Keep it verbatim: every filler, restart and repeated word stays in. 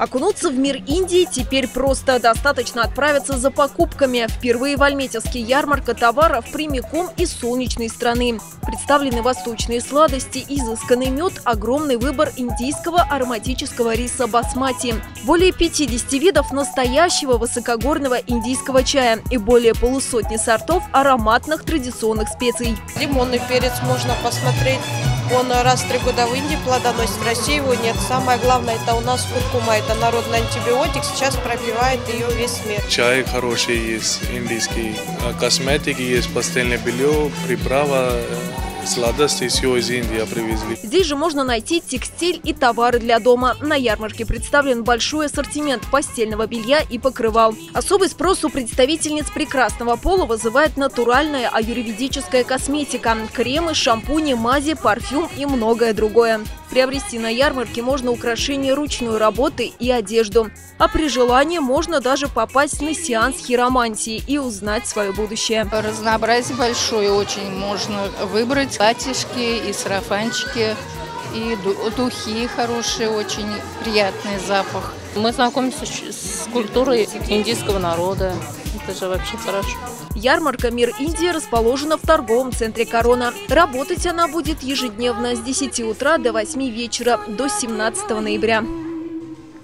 Окунуться в мир Индии теперь просто достаточно отправиться за покупками. Впервые в Альметьевске ярмарка товаров прямиком из солнечной страны. Представлены восточные сладости, изысканный мед, огромный выбор индийского ароматического риса басмати. Более пятидесяти видов настоящего высокогорного индийского чая и более полусотни сортов ароматных традиционных специй. Лимонный перец можно посмотреть. Он раз в три года в Индии плодоносит, в России его нет. Самое главное, это у нас куркума, это народный антибиотик, сейчас пропивает ее весь мир. Чай хороший есть, индийский, косметики есть, постельное белье, приправа, сладости, все из Индии привезли. Здесь же можно найти текстиль и товары для дома. На ярмарке представлен большой ассортимент постельного белья и покрывал. Особый спрос у представительниц прекрасного пола вызывает натуральная аюрведическая косметика, кремы, шампуни, мази, парфюм и многое другое. Приобрести на ярмарке можно украшения ручной работы и одежду. А при желании можно даже попасть на сеанс хиромантии и узнать свое будущее. Разнообразие большое очень. Можно выбрать платьишки и сарафанчики, и духи хорошие, очень приятный запах. Мы знакомимся с культурой индийского народа. Это же вообще хорошо. Ярмарка «Мир Индии» расположена в торговом центре «Корона». Работать она будет ежедневно с десяти утра до восьми вечера до семнадцатого ноября.